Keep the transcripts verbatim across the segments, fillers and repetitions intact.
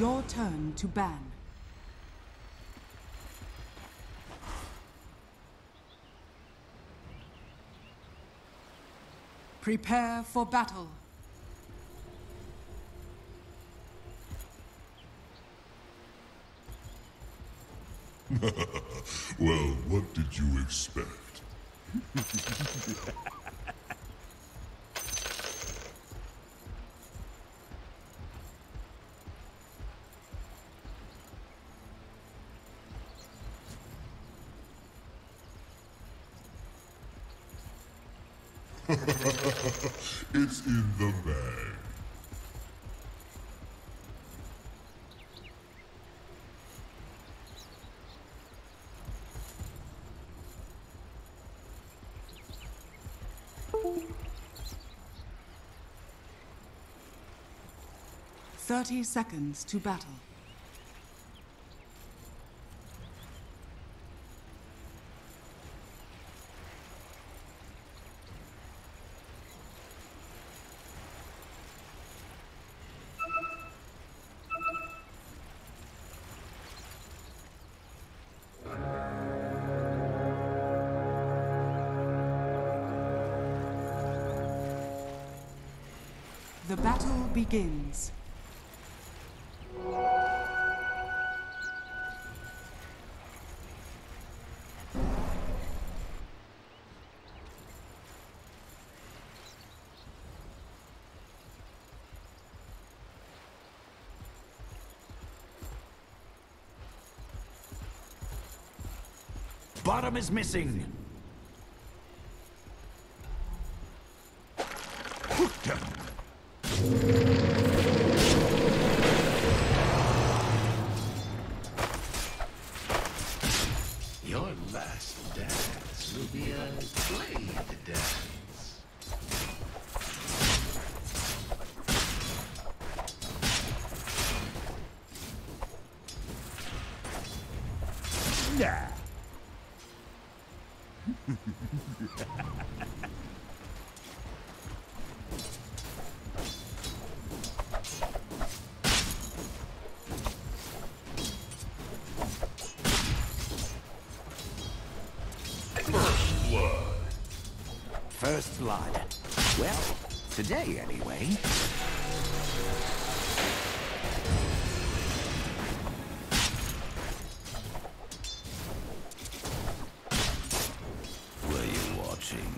Your turn to ban. Prepare for battle. Well, what did you expect? It's in the bag. Thirty seconds to battle. The battle begins. Bottom is missing. Your last dance will be a played dance. Yeah. First blood. First blood. Well, today anyway. Were you watching?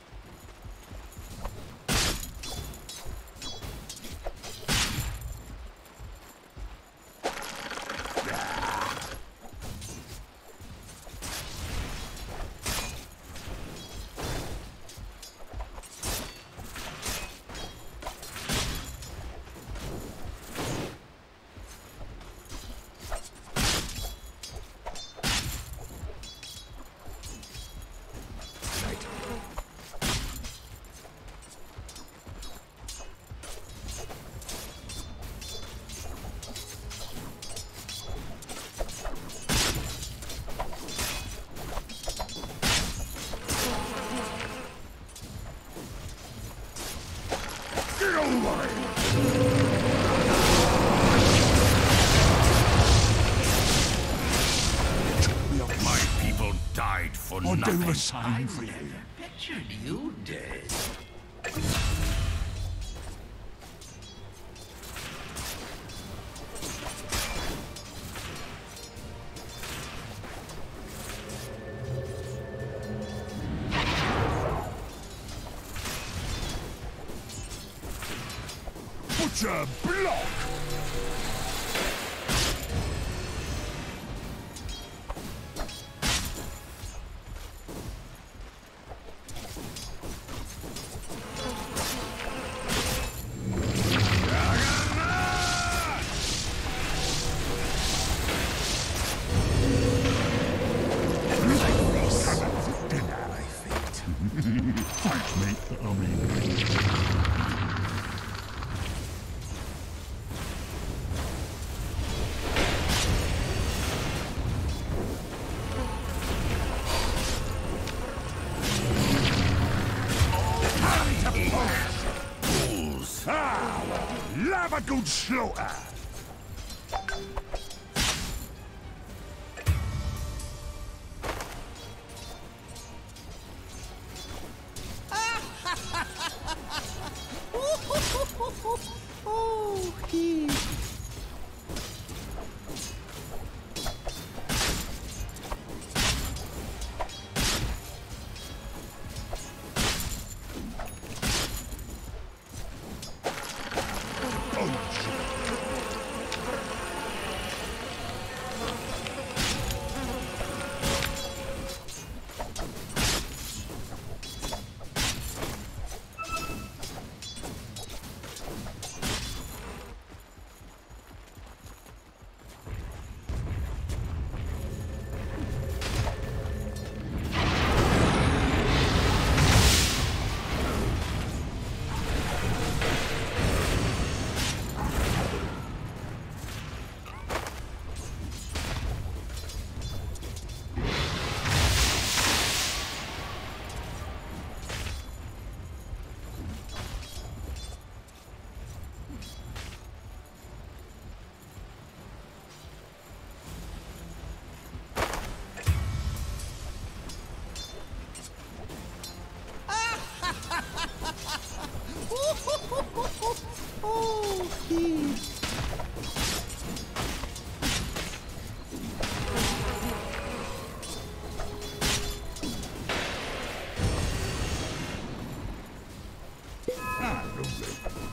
My people died for I'll nothing. do the same for you. Pictured you dead. Butcher block! Thanks, mate, but I mean... Ah, well, have a good slaughter! Ah, lovely.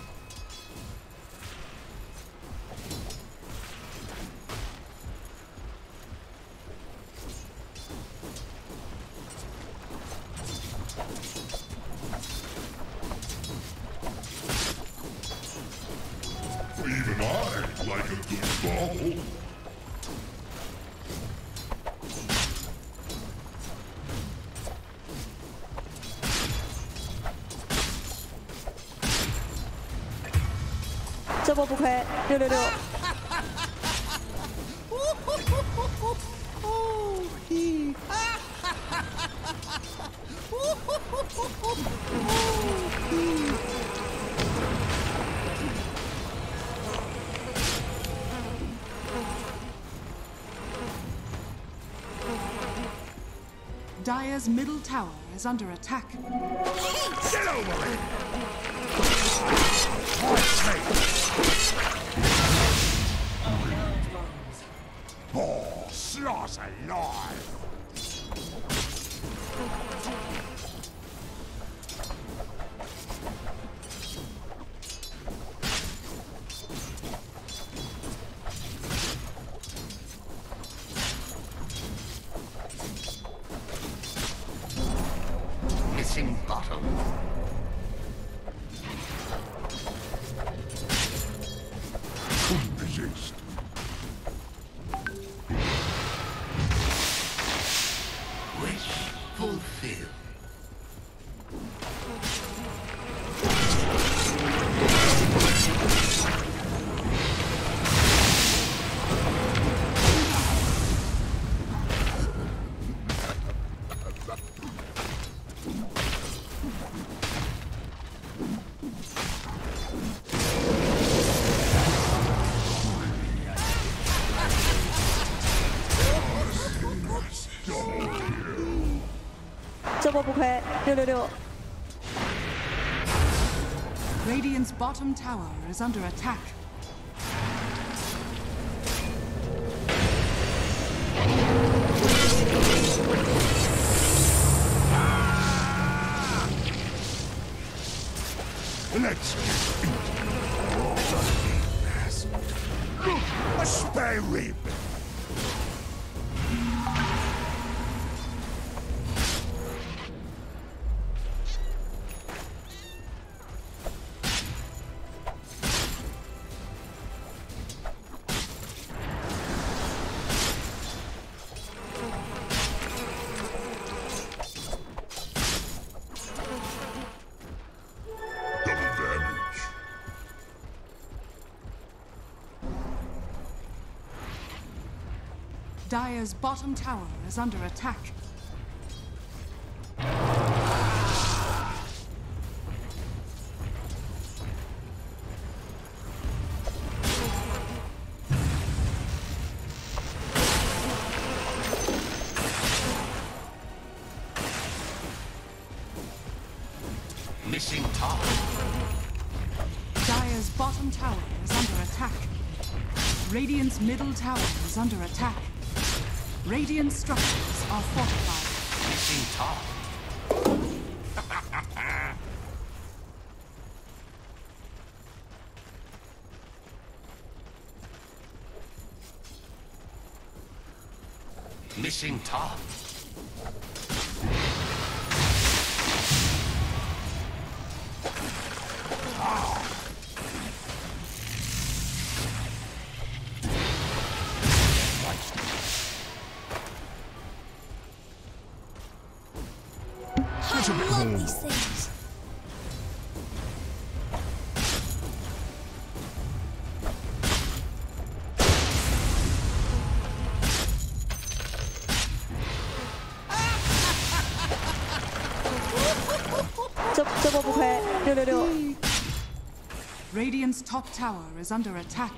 Even I like a good ball. "这波不亏，六六六。 Dire's middle tower is under attack. Get over it! Oh, Sloth's alive! Missing bottom. Couldn't resist. Wish fulfilled. Double kill. 这波不亏，六六六。 Radiant's bottom tower is under attack. Let's get it. Look, a spare rib. Double damage. Dire's bottom tower is under attack. Missing top. Dire's bottom tower is under attack. Radiant's middle tower is under attack. Radiant structures are fortified. Missing top. Missing top. That's a bit love more. these things. "这这波不亏，六六六。 Radiant's top tower is under attack.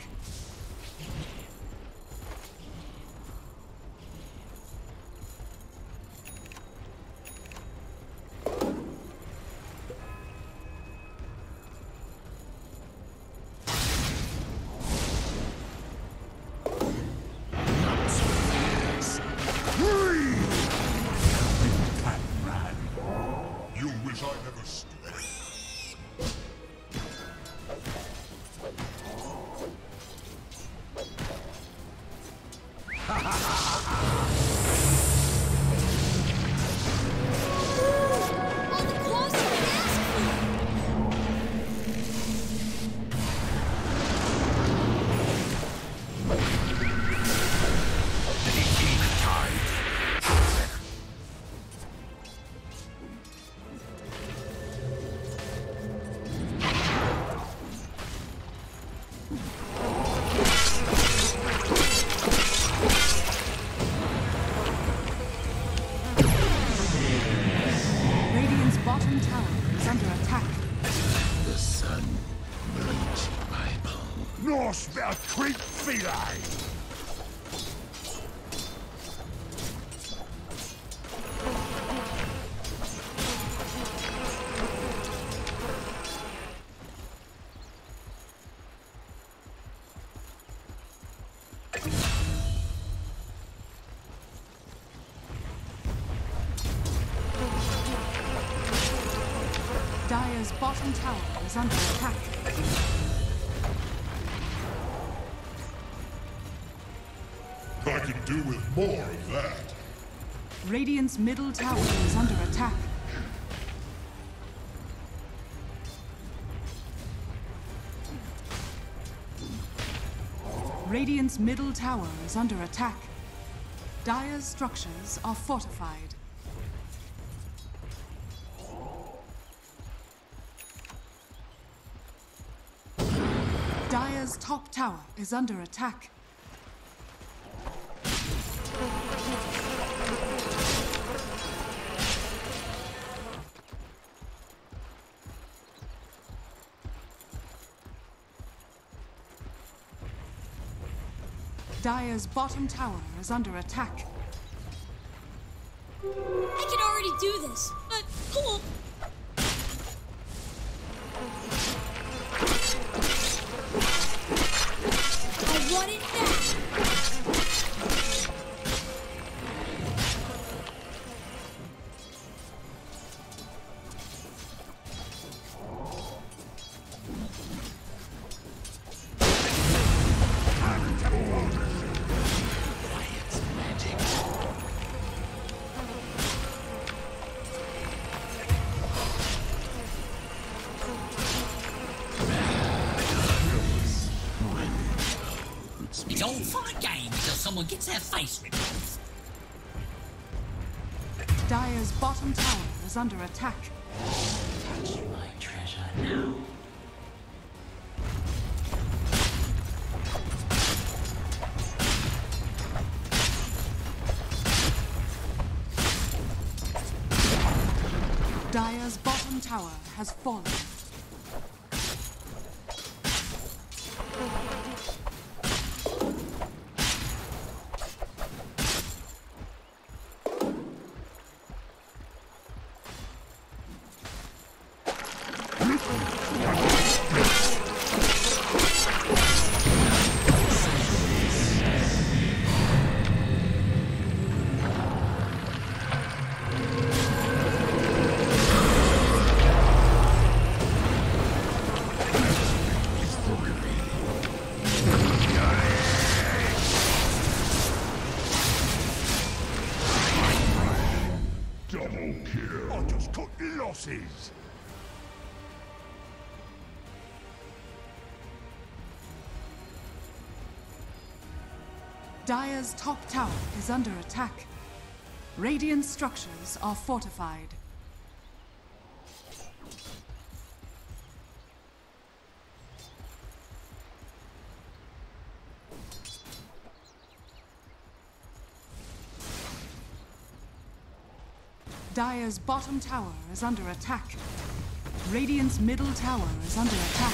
You wish I never stood. bottom tower is under attack. The sun burns my bones. Norse wer creep feline! Dire's bottom tower is under attack. I could do with more of that. Radiant's middle tower is under attack. Radiant's middle tower is under attack. Dire's structures are fortified. Dire's top tower is under attack. Dire's bottom tower is under attack. I can already do this, but cool. I want it back. It's all fun and games until someone gets their face ripped off. Dire's bottom tower is under attack. Touch my treasure now. Dire's bottom tower has fallen. Double kill! I just cut losses! Dire's top tower is under attack. Radiant structures are fortified. Dire's bottom tower is under attack. Radiant's middle tower is under attack.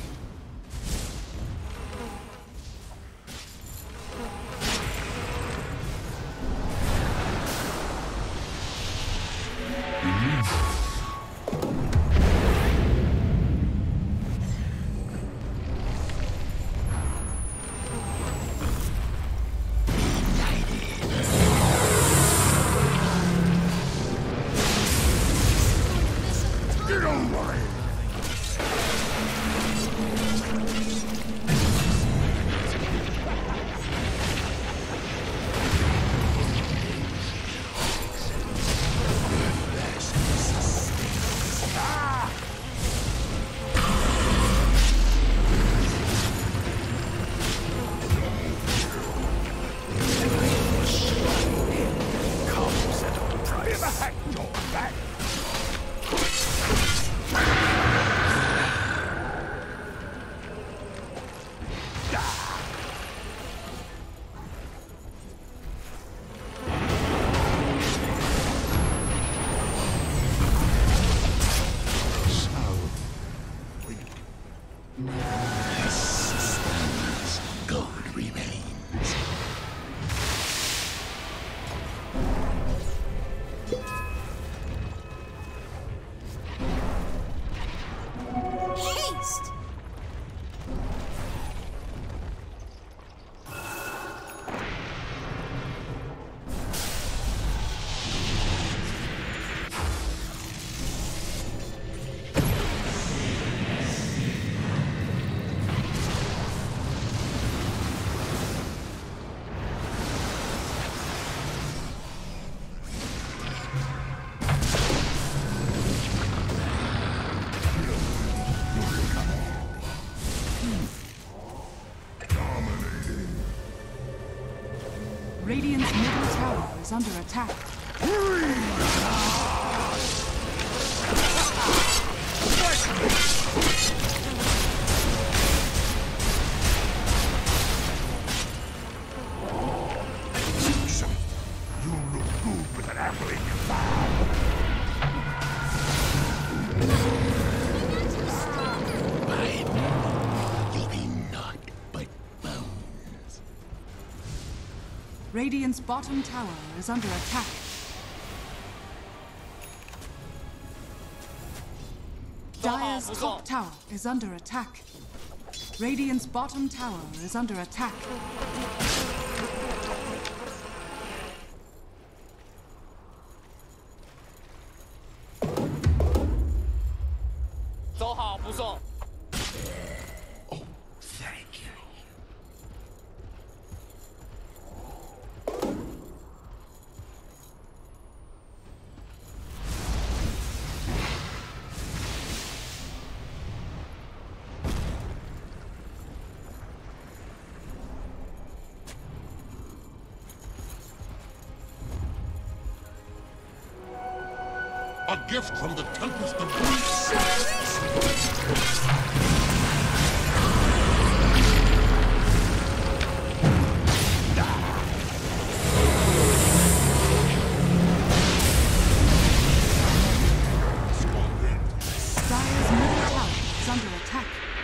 Get away! Give a heck your back! is under attack. You look good with an apple in your By me, you'll be naught but bones. Radiant's bottom tower is under attack. Dire's top tower is under attack. Radiant's bottom tower is under attack. Thank you. A gift from the Tempest of Greece. Dire's middle tower is under attack.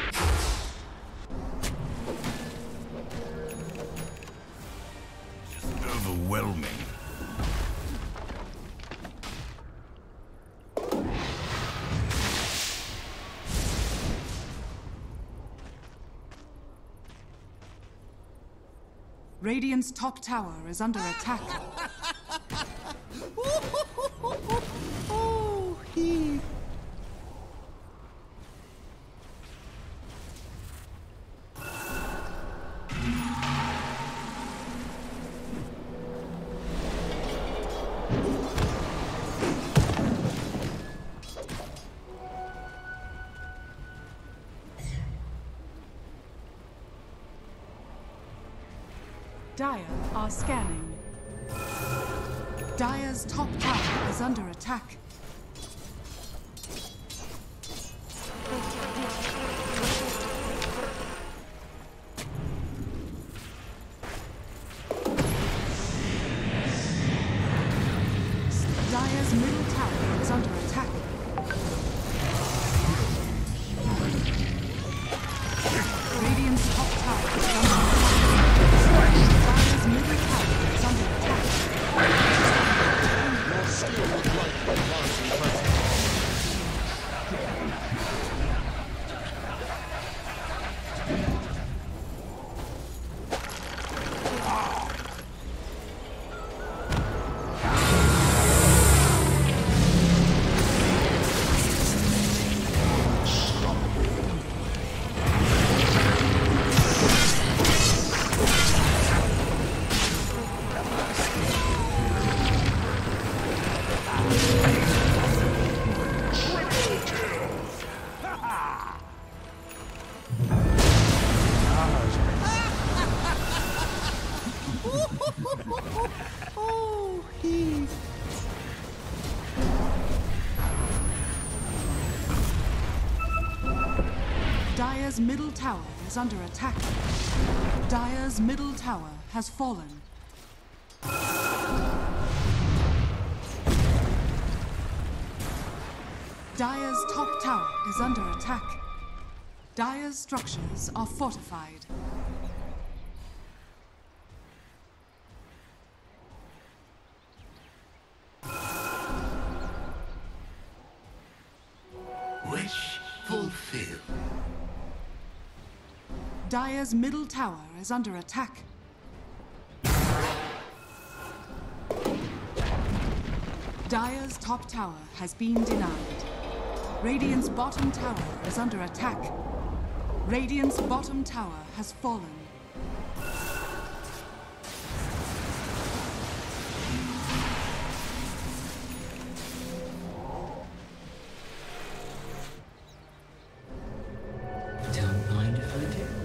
Overwhelming. Radiant's top tower is under attack. Oh, he. Dire are scanning. Dire's top tower is under attack. Dire's middle tower is under attack. Radiant's top tower is under attack. Dire's middle tower is under attack. Your skill would like to advance in presence. Oh, he. Dire's middle tower is under attack. Dire's middle tower has fallen. Dire's top tower is under attack. Dire's structures are fortified. Wish fulfilled. Dire's middle tower is under attack. Dire's top tower has been denied. Radiant's bottom tower is under attack. Radiant's bottom tower has fallen. Don't mind if I do.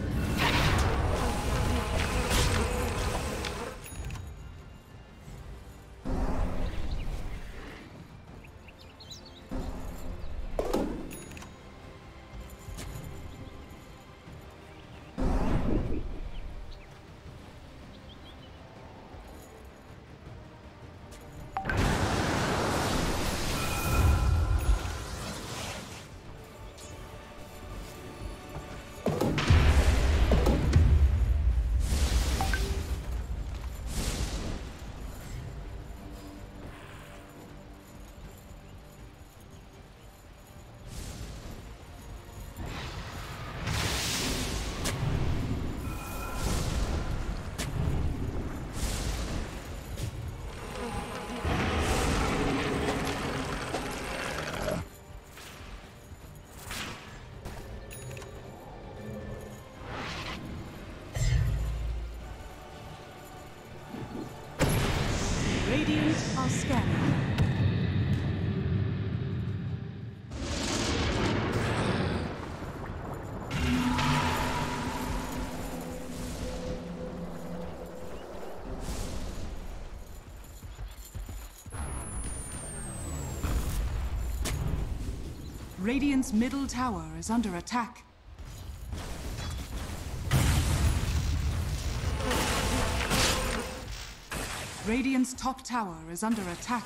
scary. Radiant's middle tower is under attack. Radiant's top tower is under attack.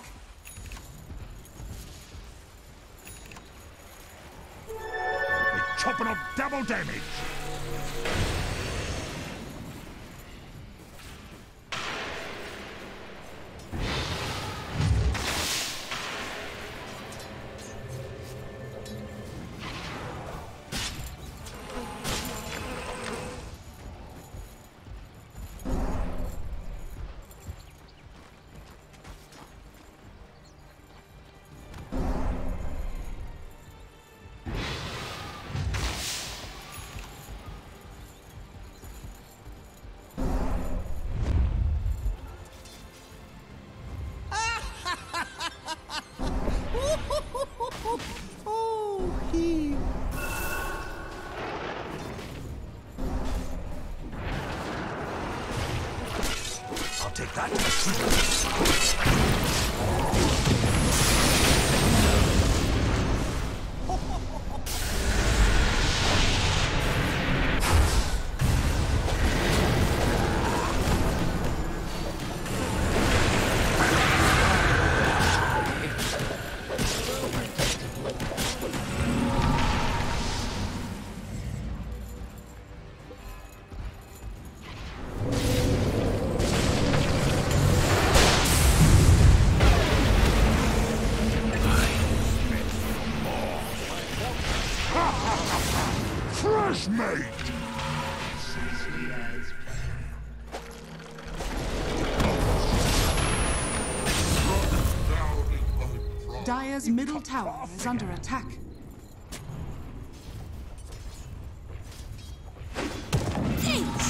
We're chopping off double damage. I'll take that. Crush mate! Dire's middle tower is under attack. Thanks!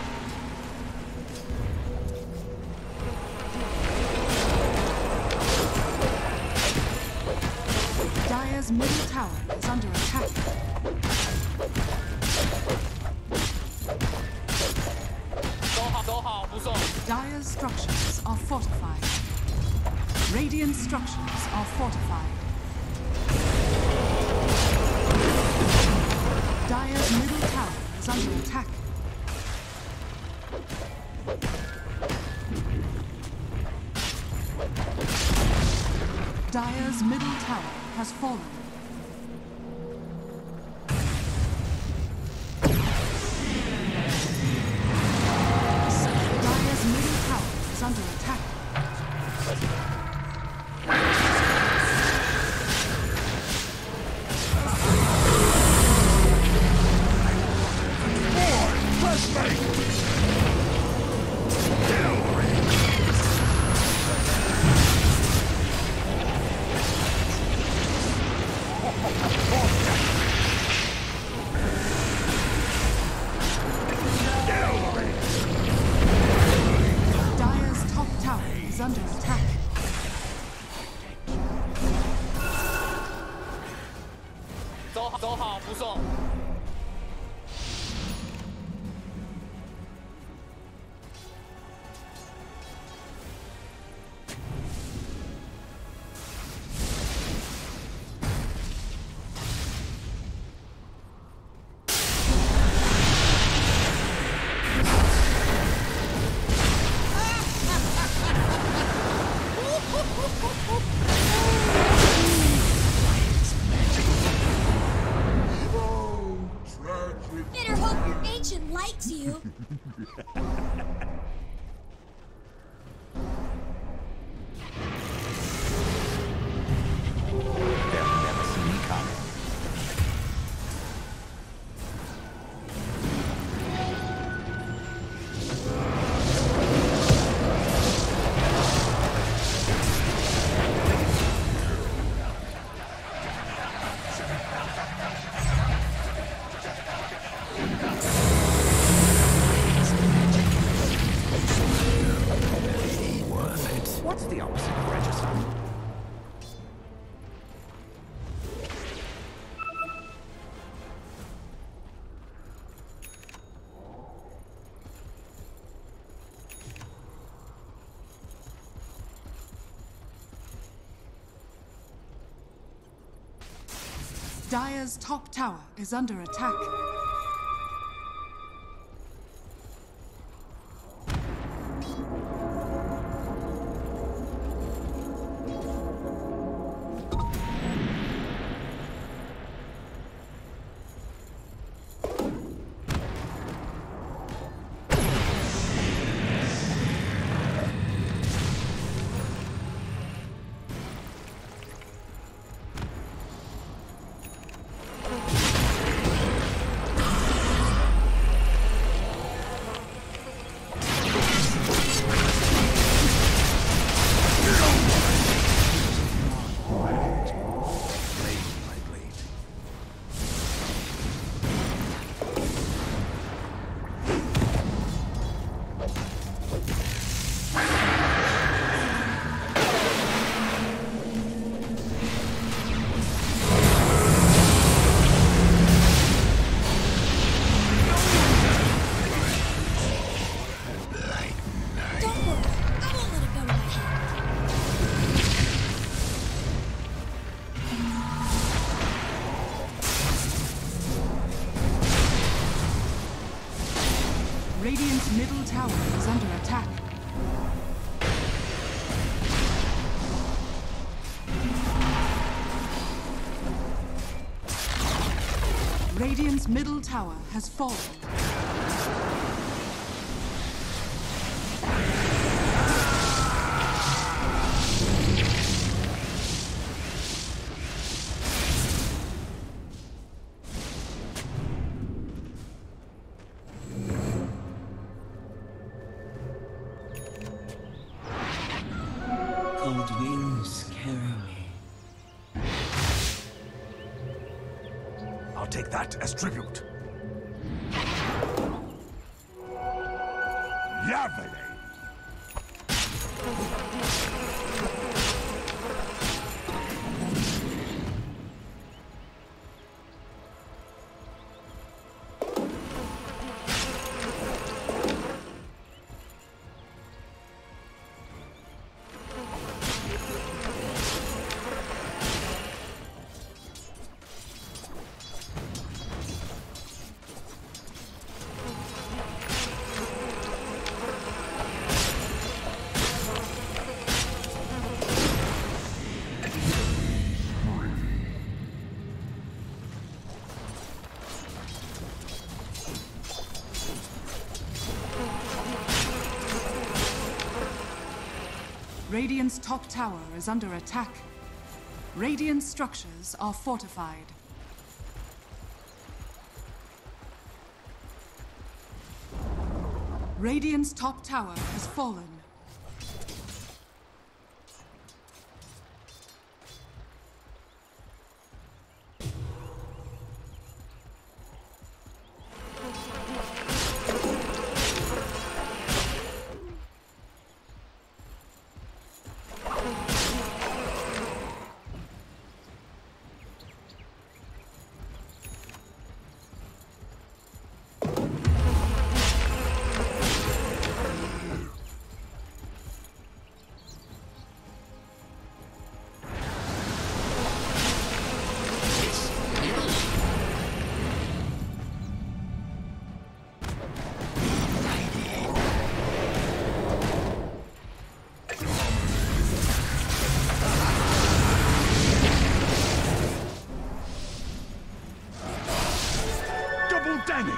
Dire's middle tower is under attack. Dire's structures are fortified. Radiant structures are fortified. Dire's middle tower is under attack. Dire's middle tower has fallen. Dire's middle tower is under attack. Dire's top tower is under attack. Better hope your ancient likes you. They'll never see me coming. What's the opposite of Dire's top tower is under attack. Radiant's middle tower is under attack. Radiant's middle tower has fallen. Cold winds carry me. I'll take that as tribute. Yavele! Radiant's top tower is under attack. Radiant structures are fortified. Radiant's top tower has fallen. Damage!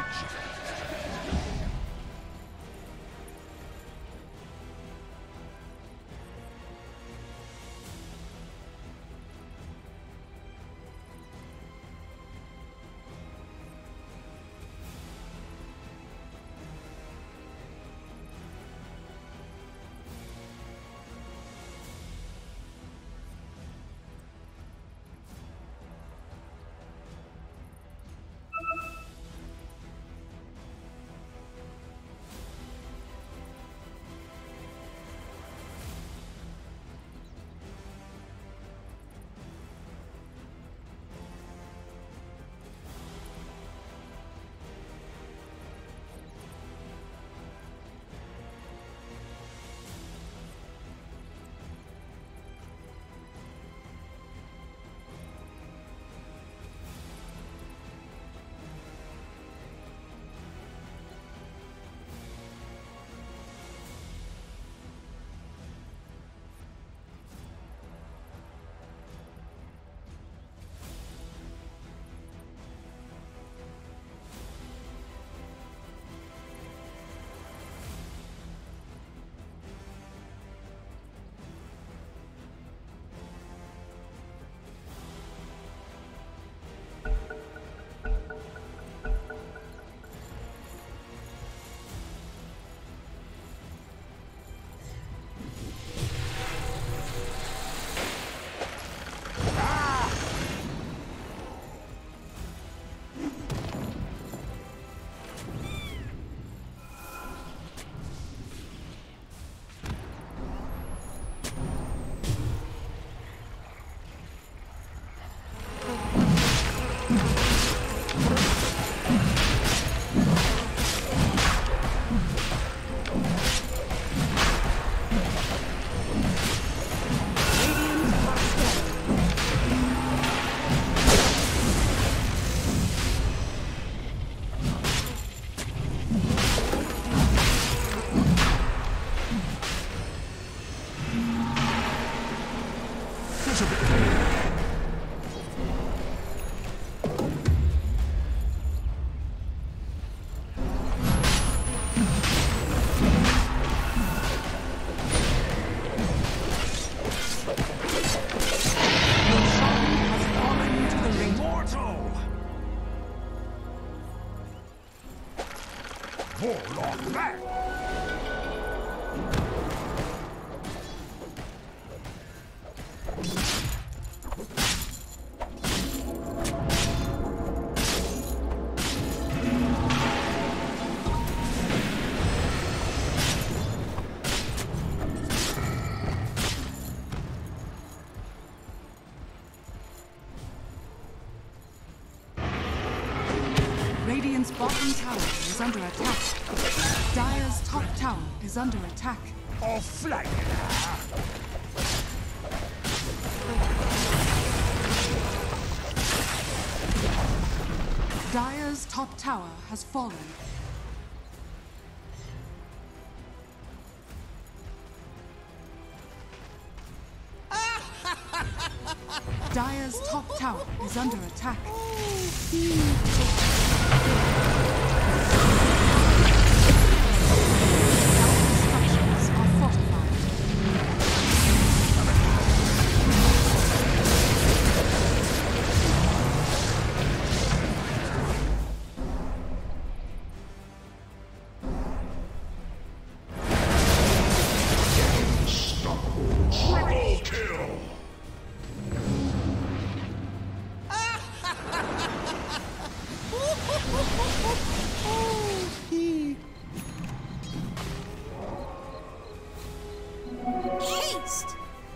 More like that! Radiant's bottom tower is under attack. Dire's top tower is under attack. I'll flank Dire's top tower has fallen. Dire's top tower is under attack. Structures are fortified. Triple kill! Haste!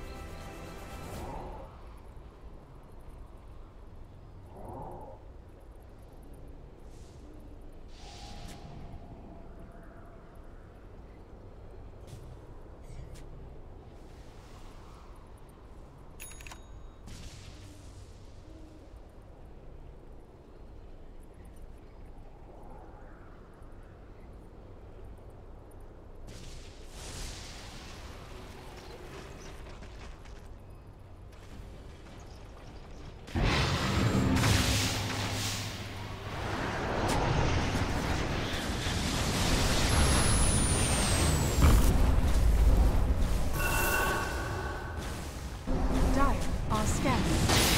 Dire are scattered.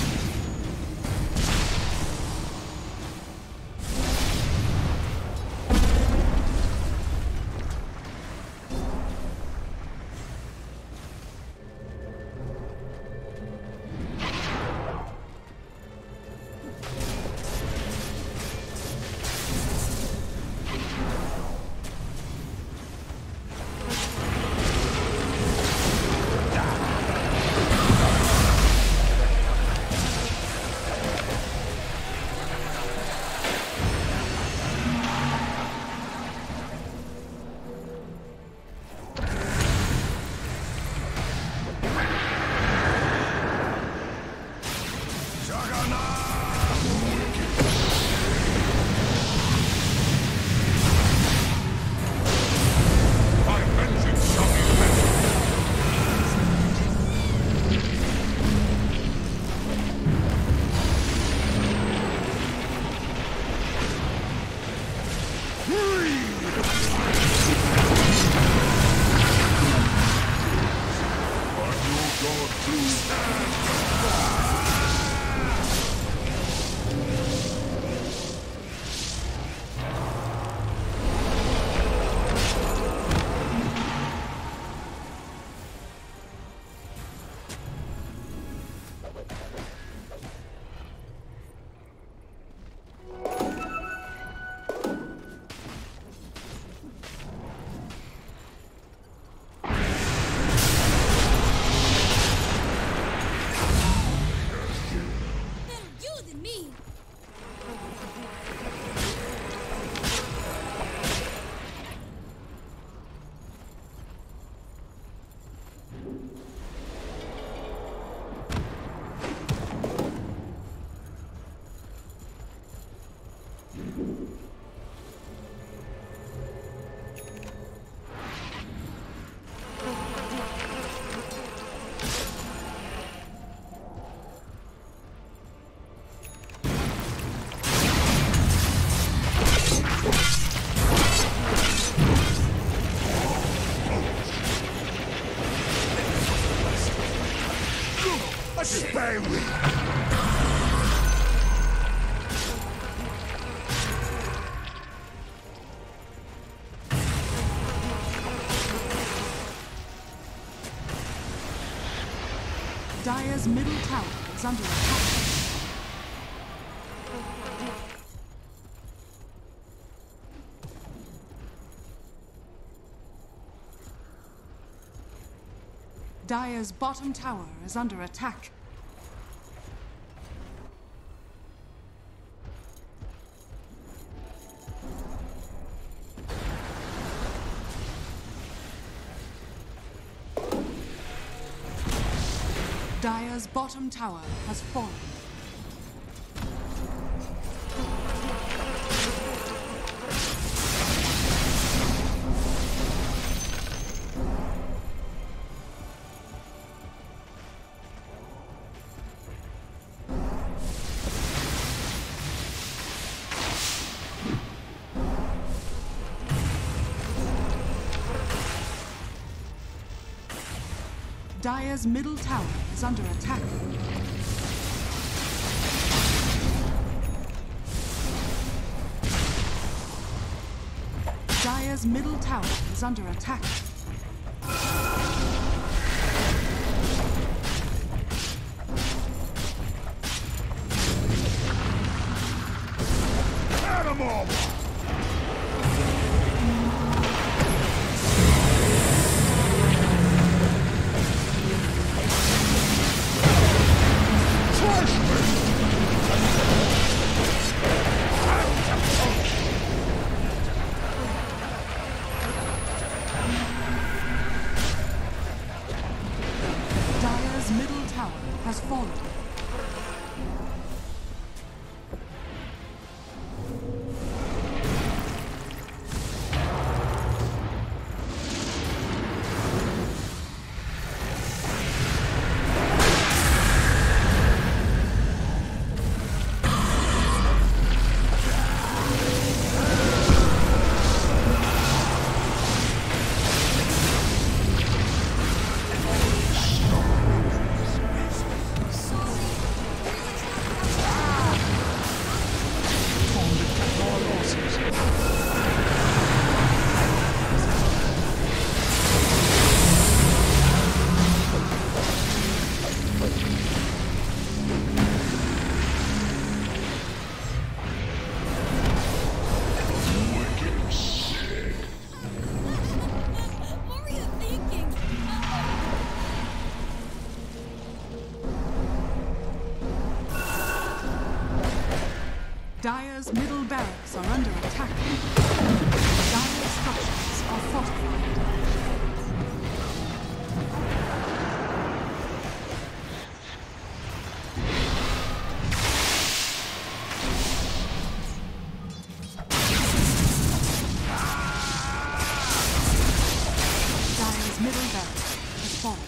My vengeance shall be met! Are you going to stand? Better you than me! Spare me! Dire's middle tower is under attack. Dire's bottom tower is under attack. Dire's bottom tower has fallen. Dire's middle tower is under attack. Dire's middle tower is under attack. Animal! Dire's middle tower has fallen. Dire's middle barracks are under attack. Dire's structures are fortified. Dire's middle barracks has fallen.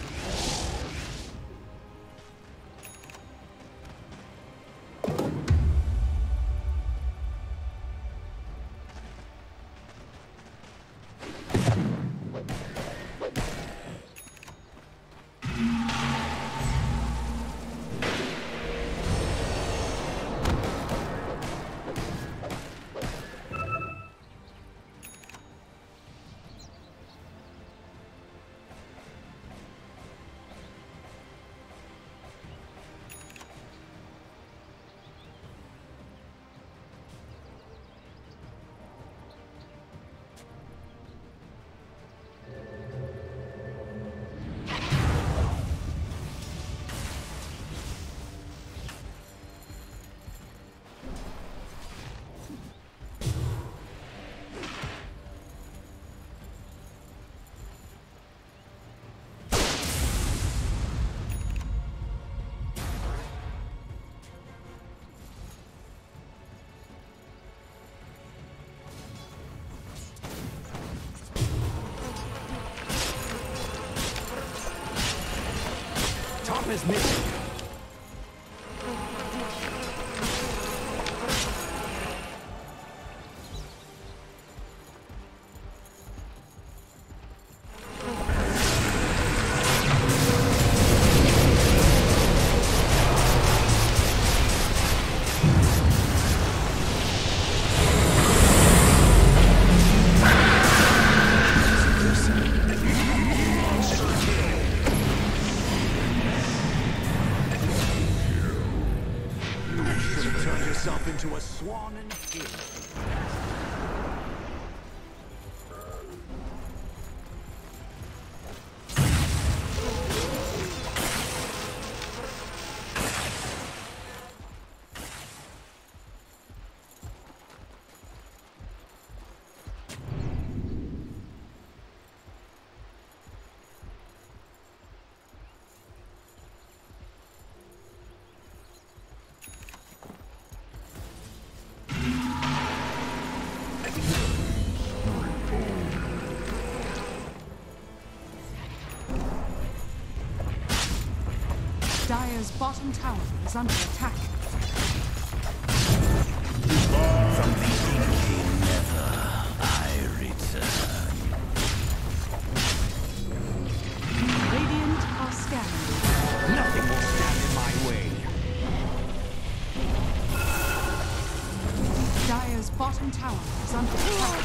Top is missing. into a swan and king. Dire's bottom tower is under attack. From the inky nether, I return. Radiant are scanning. Nothing will stand in my way. Dire's bottom tower is under attack.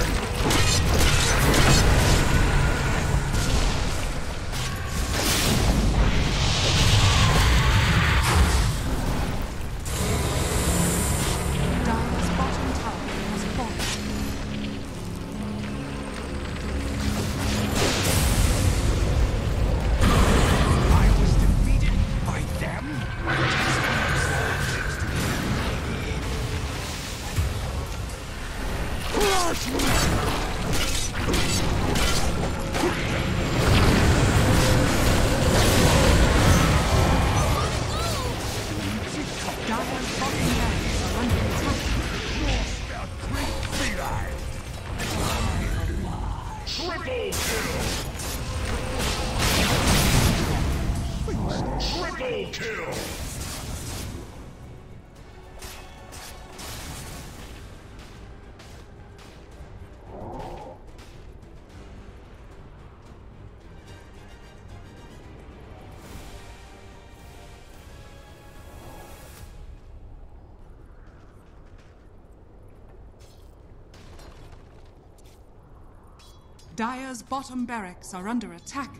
Dire's bottom barracks are under attack.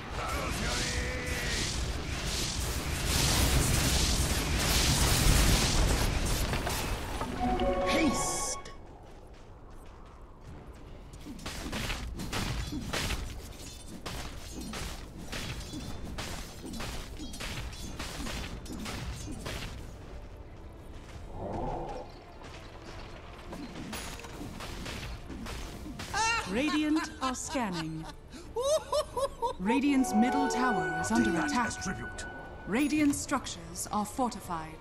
Haste! Radiant are scanning. Radiant's middle tower is under Demand attack. as tribute. Radiant structures are fortified.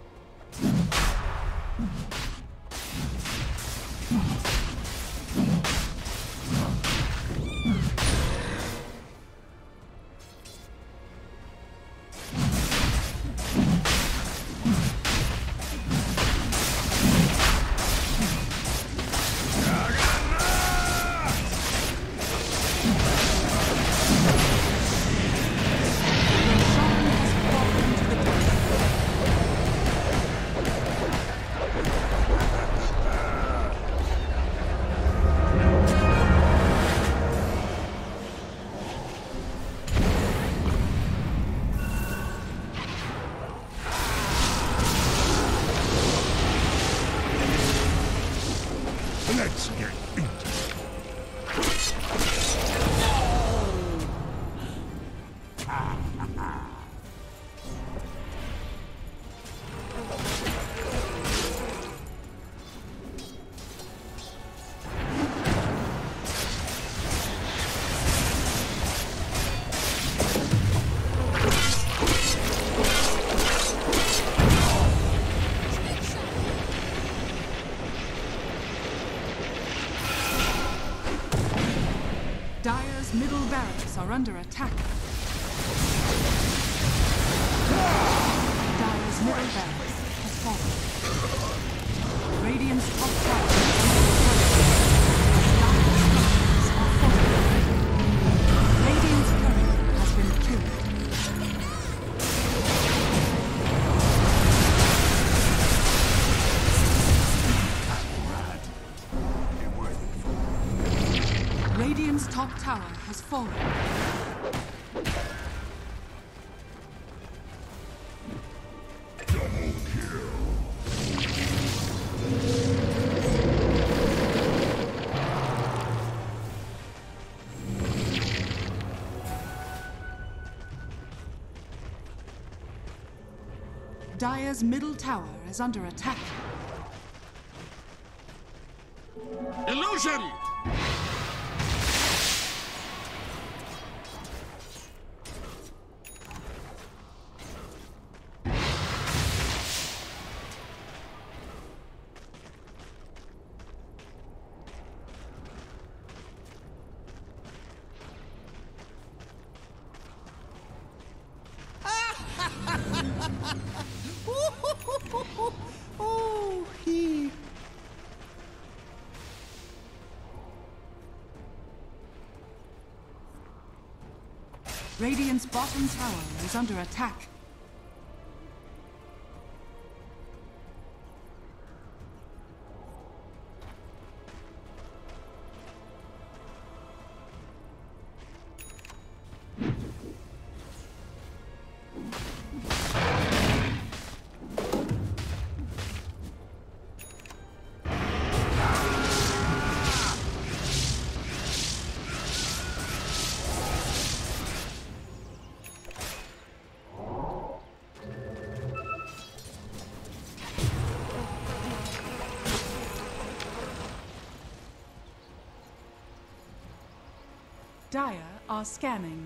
Let's get into it. Dire's middle barracks are under attack. Dire's middle barracks has fallen. Radiant's top tower is under attack. Dire's structures are fortified. Radiant's courier has been killed. Radiant's top tower has fallen. Double kill. Dire's middle tower is under attack. Illusion! Oh, he. Radiant's bottom tower is under attack. Dire are scanning.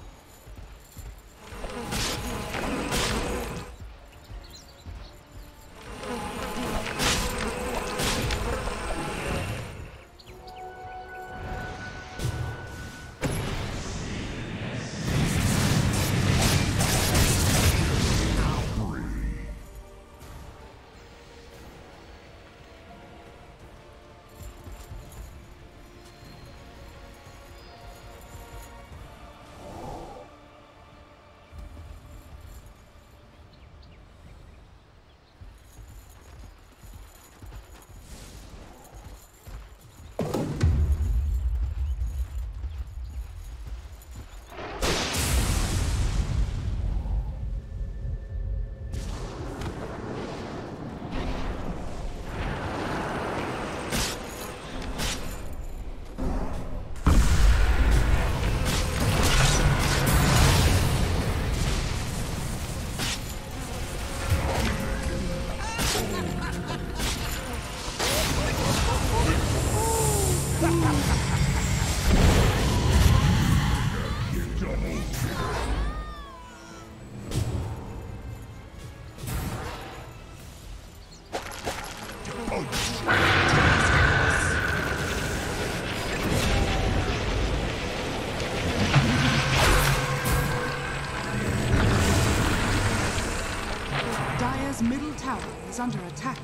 Dire's middle tower is under attack.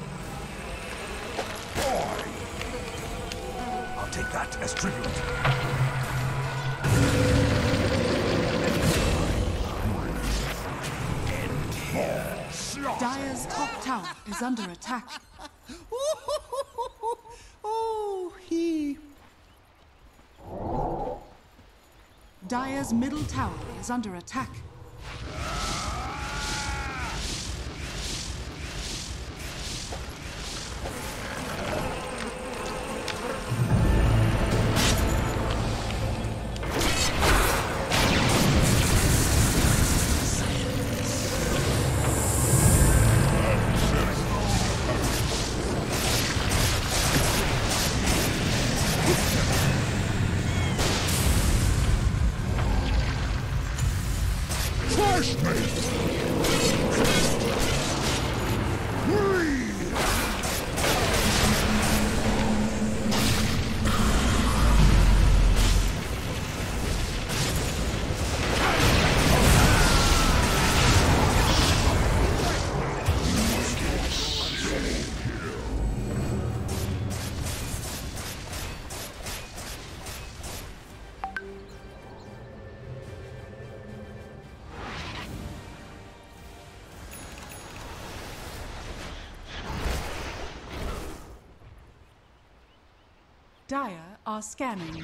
I'll take that as tribute. Dire's top tower is under attack. Oh, he. Dire's middle tower is under attack. Dire are scanning.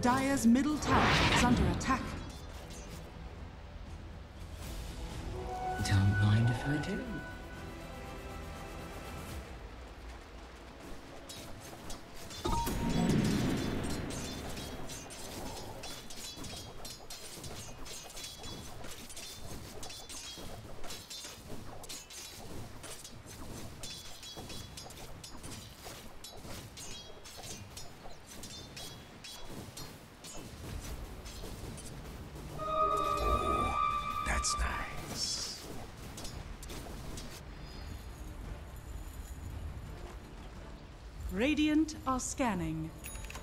Dire's middle tower is under attack. Don't mind if I do. That's nice. Radiant are scanning.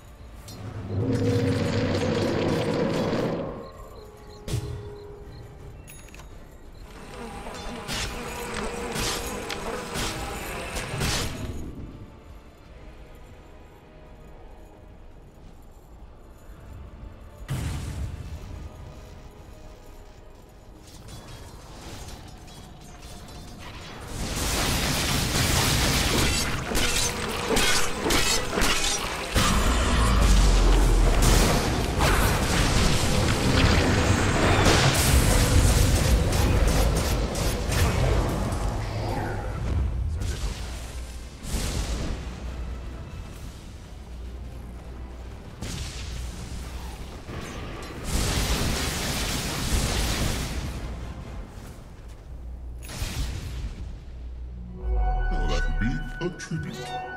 A tribute.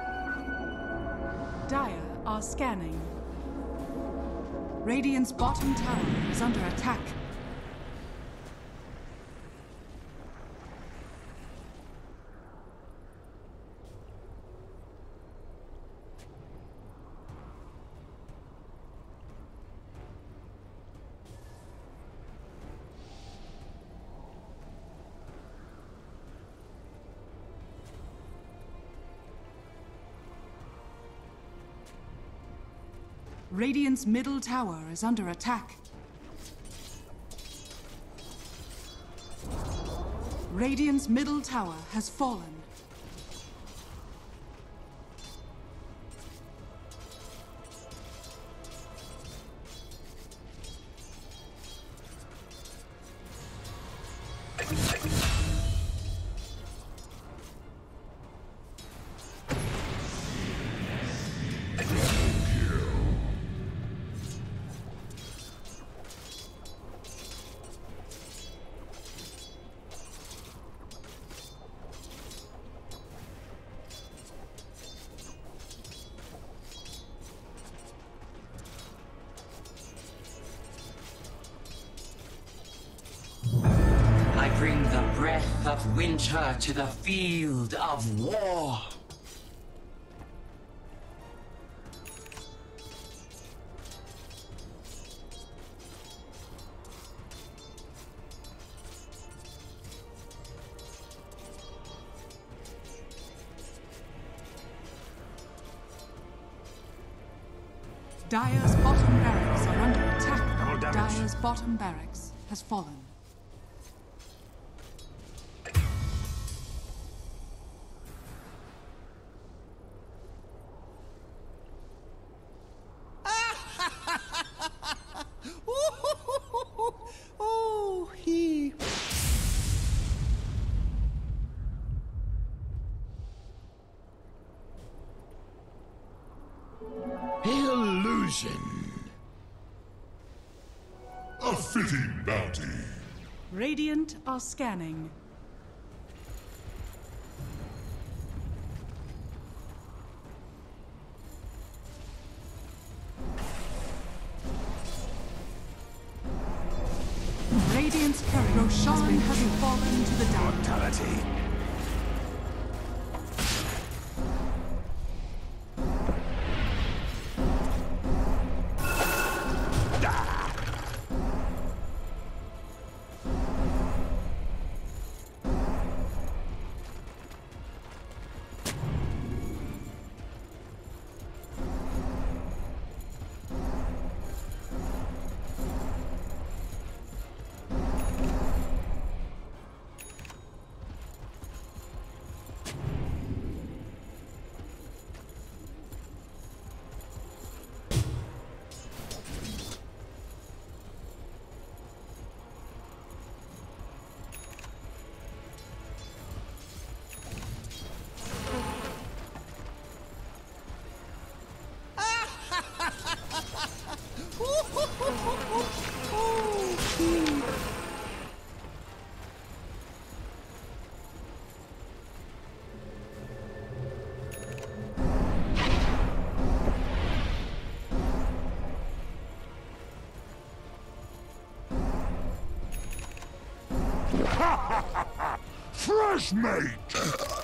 Dire are scanning. Radiant's bottom tower is under attack. Radiant's middle tower is under attack. Radiant's middle tower has fallen. Bring the breath of winter to the field of war. Dire's bottom barracks are under attack. Double damage. Dire's bottom barracks has fallen. Oh, he. Illusion. A fitting bounty. Radiant are scanning. Radiant's courier Roshan has fallen to the dark. Mortality. Trash mate!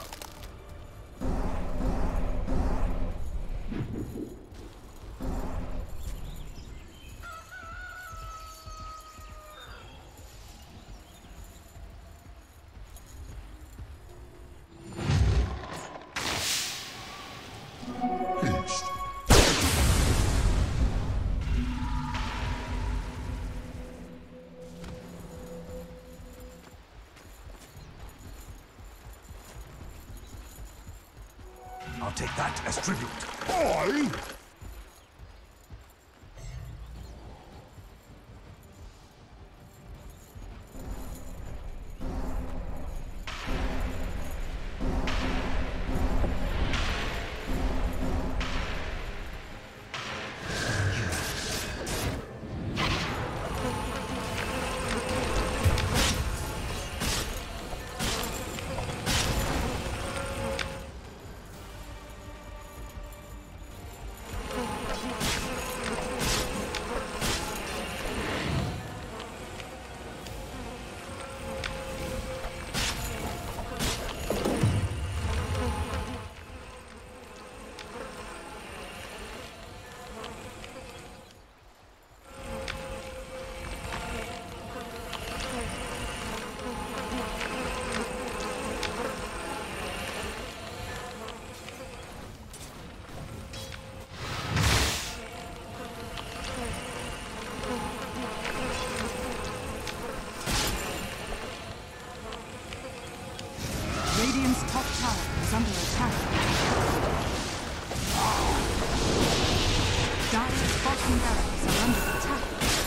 I'll take that as tribute. I? Radiant's top tower is under attack. Dire's bottom barracks are under attack.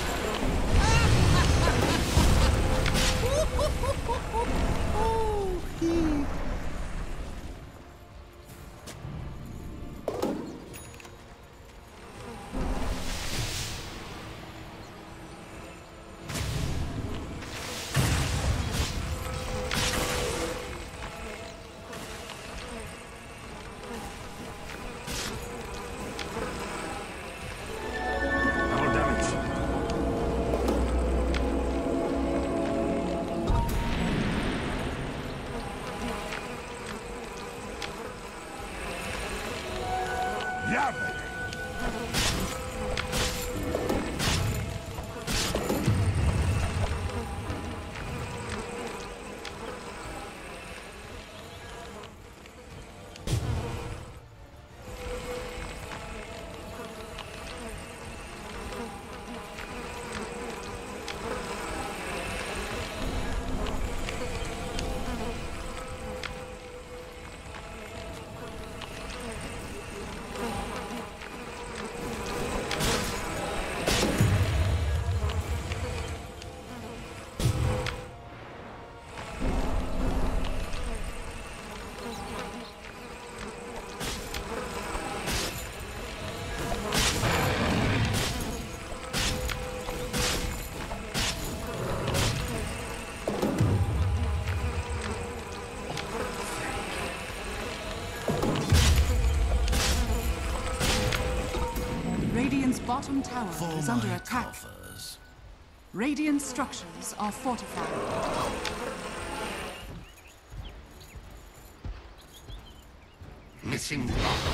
Oh, he. Yeah, baby. Radiant's bottom tower For is under my attack. coffers. Radiant structures are fortified. Missing bottom.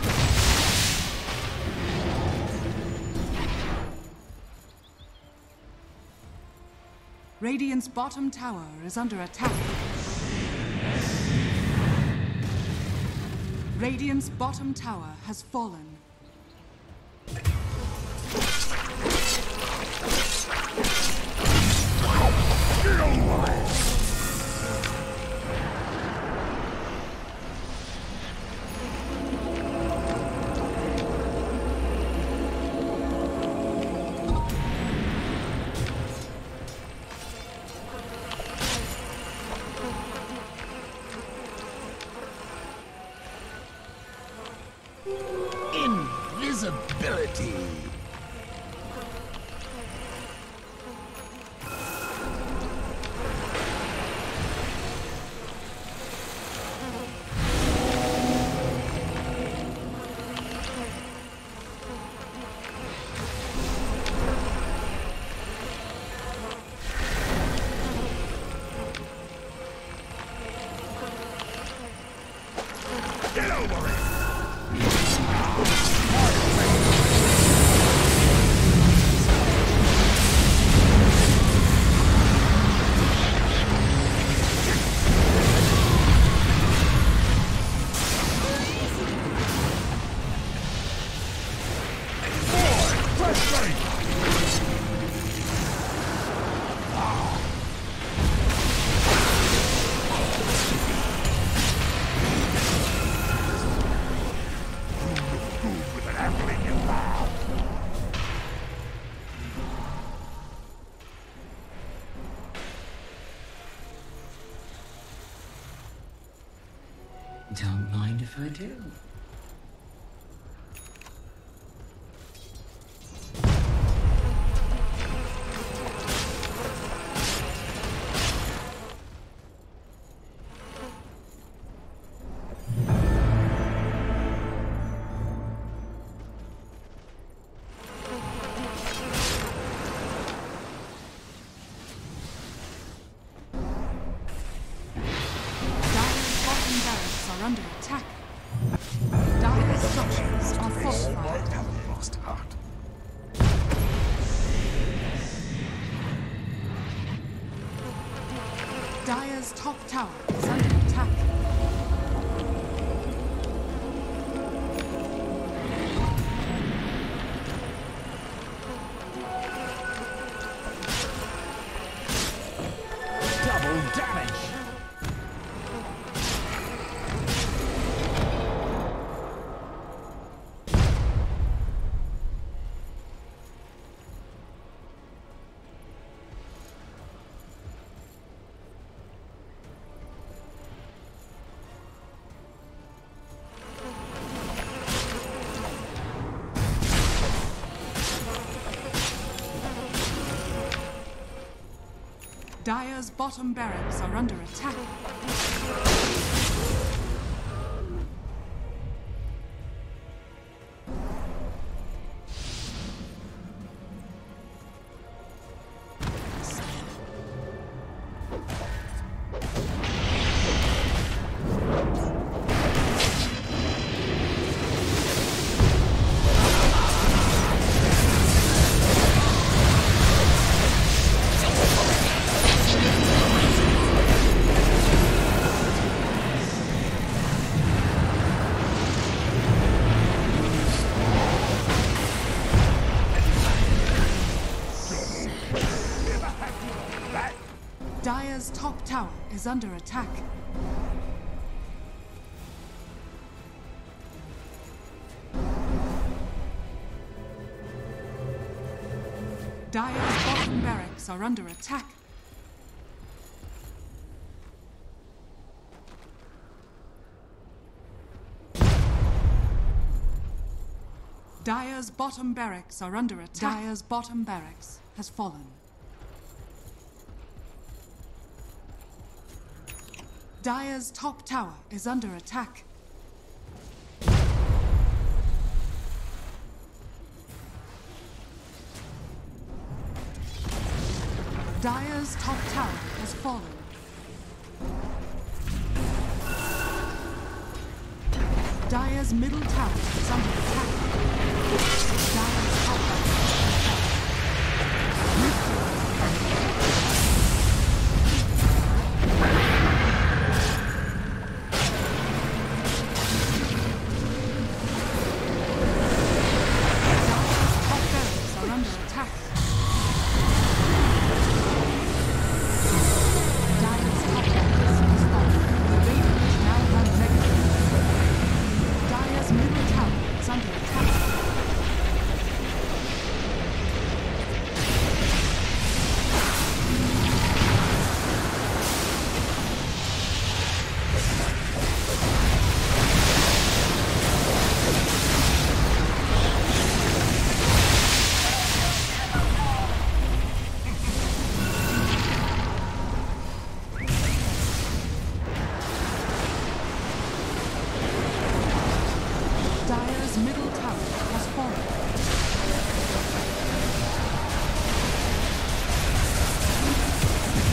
Radiant's bottom tower is under attack. Radiant's bottom tower has fallen. Invisibility. Get over it! Don't mind if I do. Under attack. Dire structures are fortified. I've lost heart. Dire's top tower is under attack. Double damage! Dire's bottom barracks are under attack. Dire's top tower is under attack. Dire's bottom barracks are under attack. Dire's bottom barracks are under attack. Dire's bottom barracks has fallen. Dire's top tower is under attack. Dire's top tower has fallen. Dire's middle tower is under attack. Dire's top tower is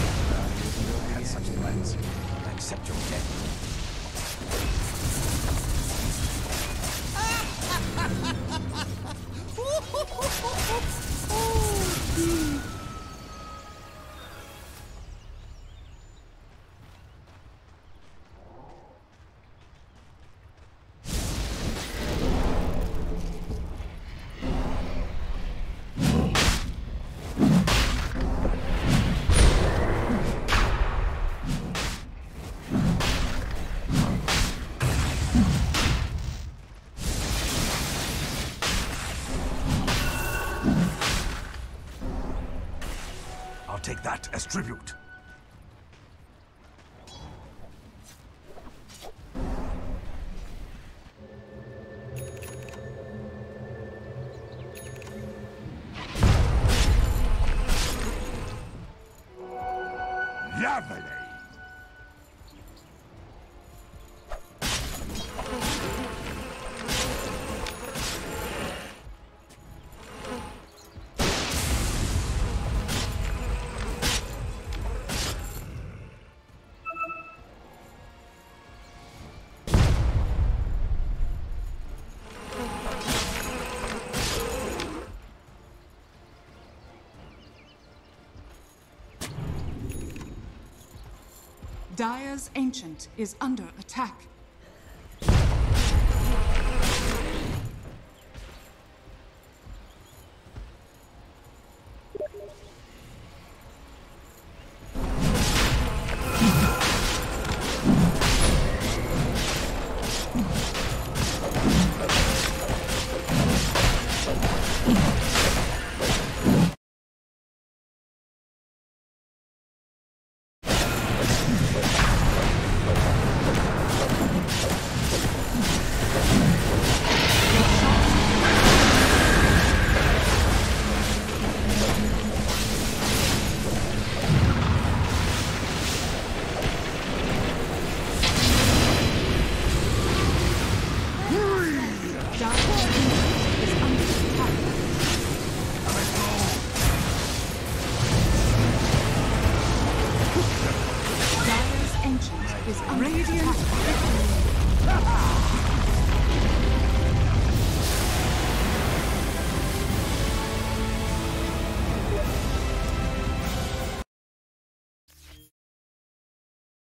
Accept your death. I'll take that as tribute. Lovely! Dire's Ancient is under attack. Is radiant victory.